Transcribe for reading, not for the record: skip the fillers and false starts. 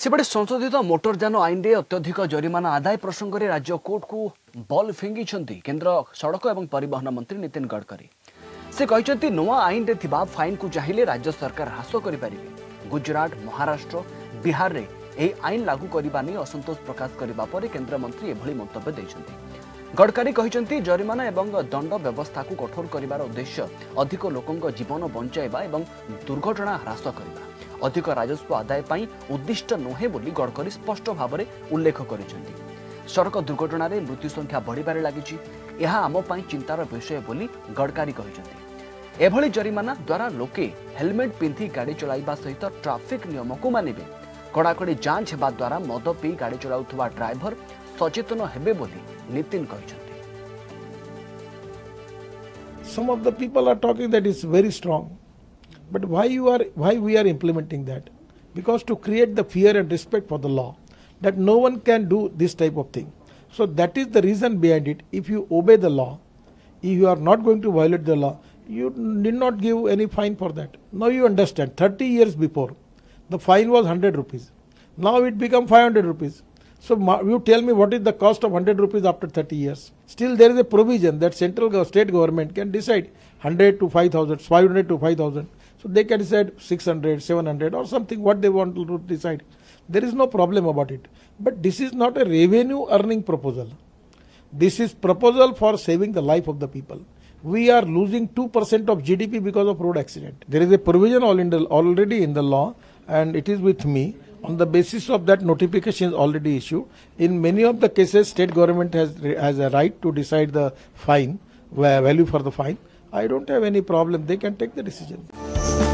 सेपटे संशोधित मोटरयान आईन में अत्यधिक जरिमाना आदाय प्रसंग में राज्य कोर्ट को बल फिंगी केंद्र सड़क और परिवहन मंत्री नितिन गडकरी से कहते नुआ आईन रे थिबा फाइन को चाहिए राज्य सरकार ह्रास करें। गुजरात महाराष्ट्र बिहार में यह आईन लागू करने नहीं असंतोष प्रकाश करने पर केन्द्रमंत्री एभली मंतव्य देते। गडकरी कहते जरिमाना एवं दंड व्यवस्था को कठोर कर उद्देश्य अधिक लोकों जीवन बंचाइबा एवं दुर्घटना ह्रास करने अधिक राजस्व आदाय पाई उद्दिष्ट नुहे बोली गडकरी स्पष्ट भाव में उल्लेख कर सड़क दुर्घटना रे मृत्यु संख्या बढ़िबारे लागिछि। यह आम पाई चिंतार विषय बोली गडकरी कहते एभली जरिमाना द्वारा लोके हेलमेट पिंधि गाड़ी चलाइबा सहित ट्रैफिक नियम को मानिबे। कड़ाकड़ी जांच हेबा द्वारा मद पी गाड़ी चलाउथुवा ड्राइवर सचेतन हेबे बोली नितिन कहते। Some of the people are talking that it's very strong. But why we are implementing that? Because to create the fear and respect for the law, that no one can do this type of thing. So that is the reason behind it. If you obey the law, if you are not going to violate the law, you did not give any fine for that. Now you understand, 30 years before, the fine was 100 rupees. Now it become 500 rupees. So you tell me what is the cost of 100 rupees after 30 years. Still there is a provision that state government can decide 100 to 5,000, 500 to 5,000. So they can decide 600, 700 or something what they want to decide. There is no problem about it. But this is not a revenue earning proposal. This is proposal for saving the life of the people. We are losing 2% of GDP because of road accident. There is a provision already in the law and it is with me. On the basis of that, notification is already issued. In many of the cases, state government has a right to decide the fine, value for the fine. I don't have any problem. They can take the decision.